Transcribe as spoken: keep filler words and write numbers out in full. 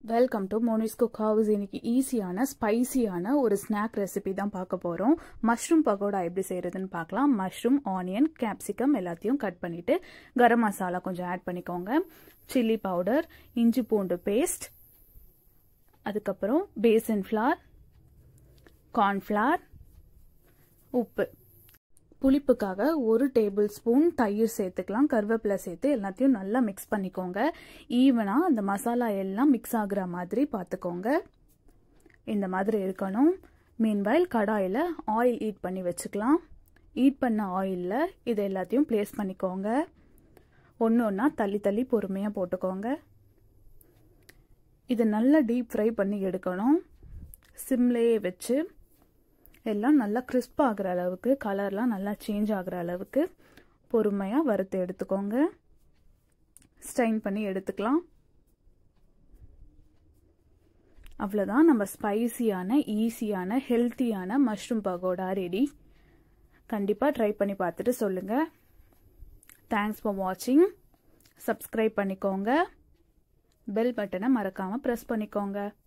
Welcome to Moni's cook house. இன்னைக்கு ஈஸியான ஸ்பைசியான ஒரு ஸ்நாக் ரெசிபி தான் பார்க்க போகிறோம். மஷ்ரூம் பகோடா எப்படி செய்கிறதுன்னு பார்க்கலாம். மஷ்ரூம், ஆனியன், கேப்சிகம் எல்லாத்தையும் கட் பண்ணிவிட்டு கரம் மசாலா கொஞ்சம் ஆட் பண்ணிக்கோங்க. சில்லி பவுடர், இஞ்சி பூண்டு பேஸ்ட், அதுக்கப்புறம் பேசன் ஃப்ளார், கார்ன்ஃப்ளார், உப்பு. புளிப்புக்காக ஒரு டேபிள் ஸ்பூன் தயிர் சேர்த்துக்கலாம். கருவேப்பிலை சேர்த்து எல்லாத்தையும் நல்லா மிக்ஸ் பண்ணிக்கோங்க. ஈவனாக அந்த மசாலா எல்லாம் மிக்ஸ் ஆகுற மாதிரி பார்த்துக்கோங்க. இந்த மாதிரி இருக்கணும். மீன்வைல் கடாயில் ஆயில் ஹீட் பண்ணி வச்சுக்கலாம். ஹீட் பண்ண ஆயிலில் இது எல்லாத்தையும் ப்ளேஸ் பண்ணிக்கோங்க. ஒன்று ஒன்றா தள்ளி தள்ளி பொறுமையாக போட்டுக்கோங்க. இது நல்லா டீப் ஃப்ரை பண்ணி எடுக்கணும். சிம்லேயே வச்சு எல்லாம் நல்லா கிறிஸ்ப் ஆகிற அளவுக்கு, கலர்லாம் நல்லா சேஞ்ச் ஆகிற அளவுக்கு பொறுமையாக வறுத்து எடுத்துக்கோங்க. ஸ்ட்ரைன் பண்ணி எடுத்துக்கலாம். அவ்வளோதான், நம்ம ஸ்பைசியான, ஈஸியான, ஹெல்த்தியான மஷ்ரூம் பகோடா ரெடி. கண்டிப்பாக ட்ரை பண்ணி பார்த்துட்டு சொல்லுங்கள். தேங்க்ஸ் ஃபார் வாட்சிங். சப்ஸ்கிரைப் பண்ணிக்கோங்க. பெல் பட்டனை மறக்காமல் ப்ரெஸ் பண்ணிக்கோங்க.